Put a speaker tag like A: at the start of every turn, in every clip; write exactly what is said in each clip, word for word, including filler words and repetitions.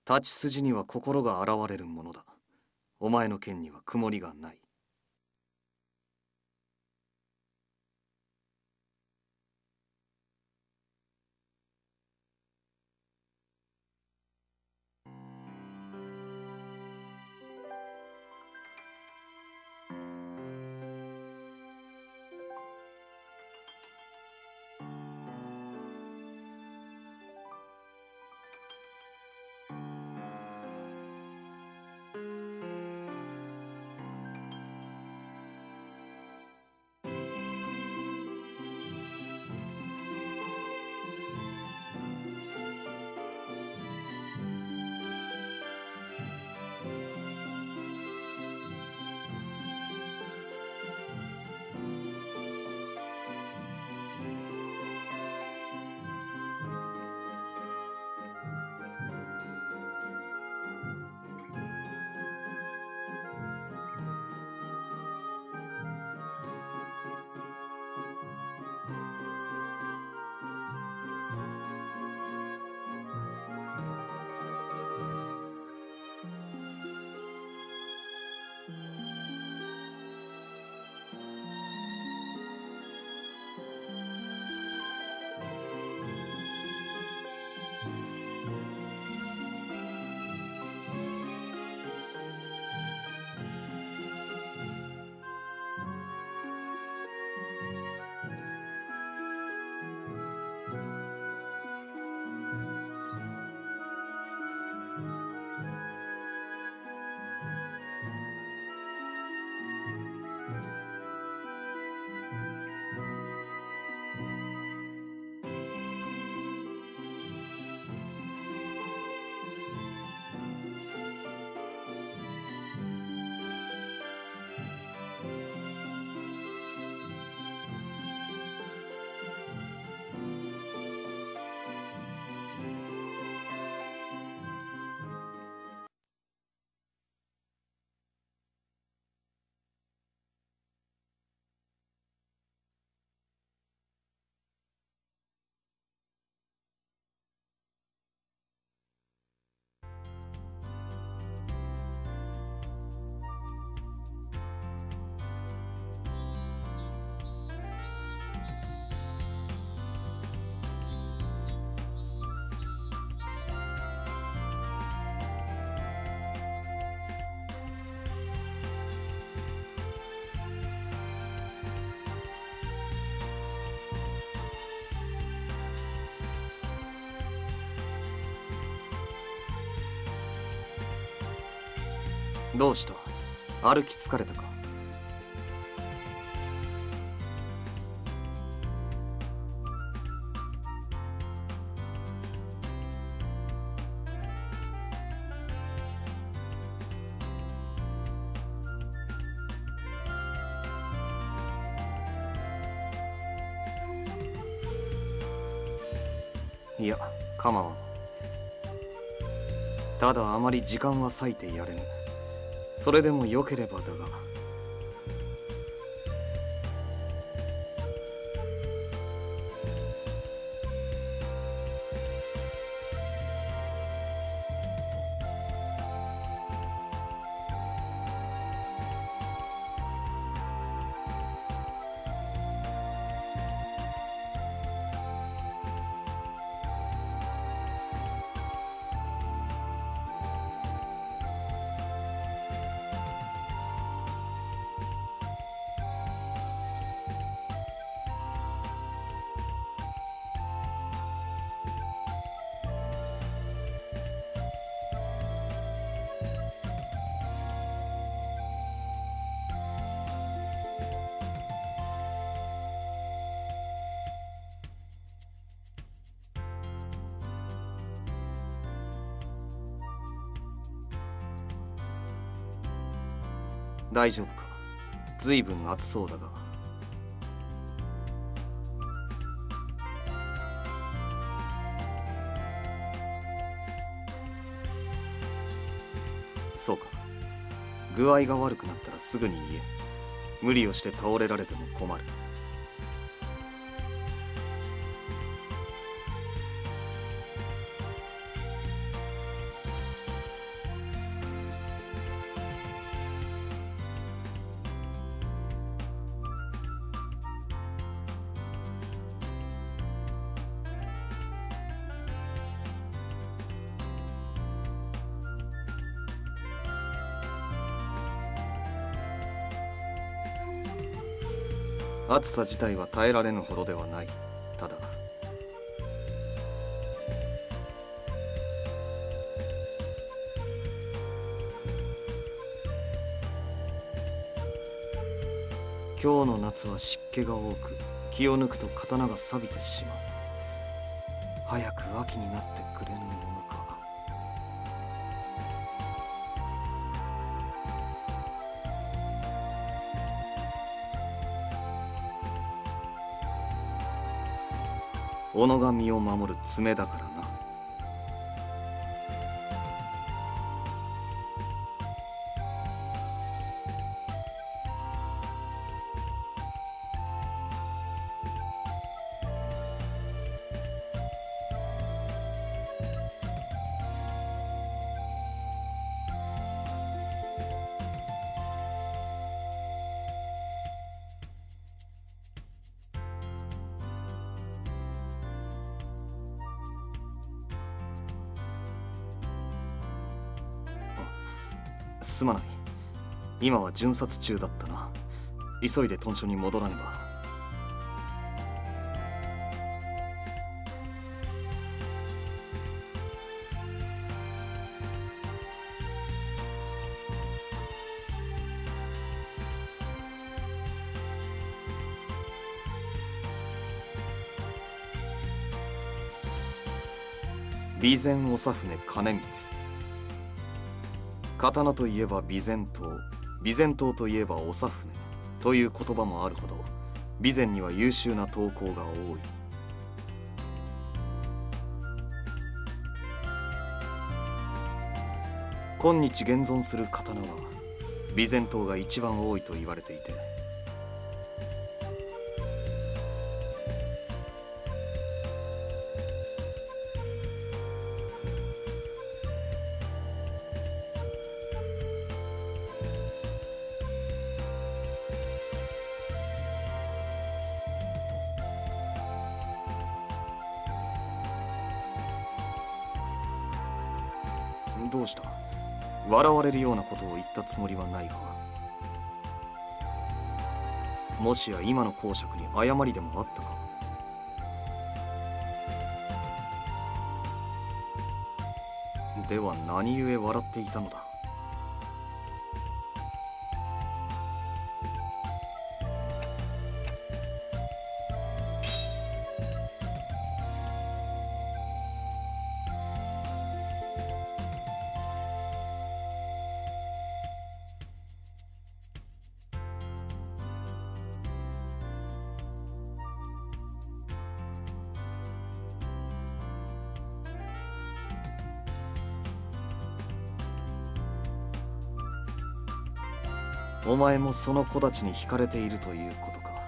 A: 立ち筋には心が現れるものだ。お前の剣には曇りがない。どうした？歩き疲れたか？いや、構わん。ただあまり時間は割いてやれぬ。それでもよければだが。大丈夫か？ずいぶん暑そうだが。そうか。具合が悪くなったらすぐに言え。無理をして倒れられても困る。 暑さ自体は耐えられぬほどではない。ただ今日の夏は湿気が多く、気を抜くと刀が錆びてしまう。早く秋になってくれぬものか。己が身を守る爪だからな。すまない。今は巡察中だったな。急いで屯所に戻らねば。備前長船兼光。刀といえば備前刀、備前刀といえば長船という言葉もあるほど、備前には優秀な刀工が多い。今日現存する刀は備前刀が一番多いと言われていて、どうした？笑われるようなことを言ったつもりはないが、もしや今の講釈に誤りでもあったか？では何故笑っていたのだ？お前もその子たちに惹かれているということか。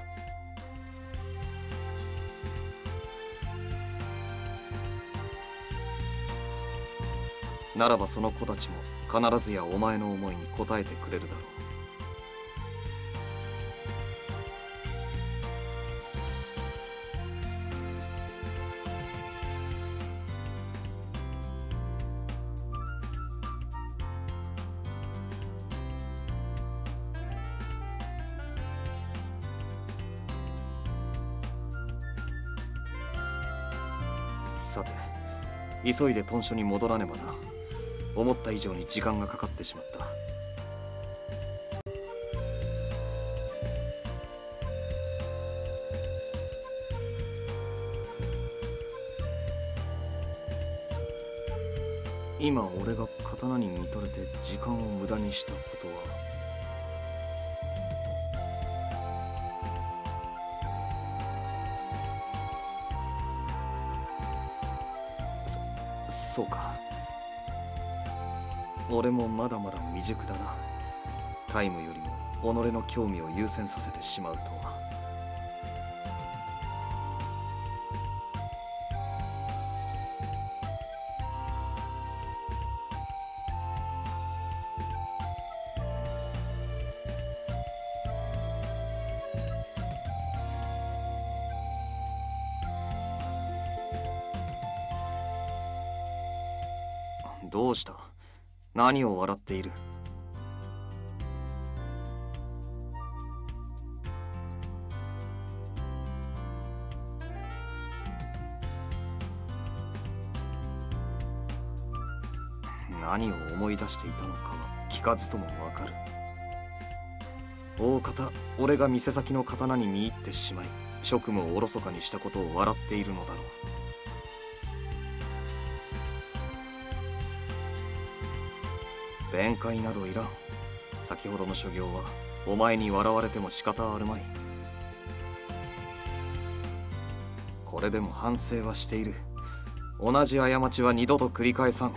A: ならばその子たちも必ずやお前の思いに応えてくれるだろう。さて、急いで屯所に戻らねばな。思った以上に時間がかかってしまった。今俺が刀に見とれて時間を無駄にしたことは、そうか。俺もまだまだ未熟だな。タイムよりも己の興味を優先させてしまうとは。どうした？何を笑っている？ 何を思い出していたのかは聞かずともわかる。大方俺が店先の刀に見入ってしまい職務をおろそかにしたことを笑っているのだろう。弁解などいらん。先ほどの所業はお前に笑われても仕方あるまい。これでも反省はしている。同じ過ちは二度と繰り返さん。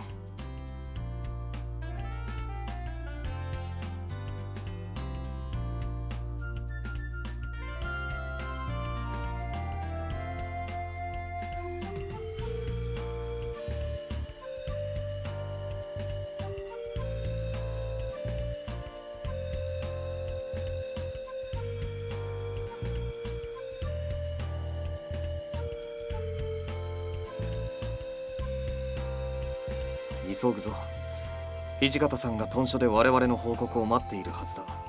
A: 急ぐぞ。土方さんが屯所で我々の報告を待っているはずだ。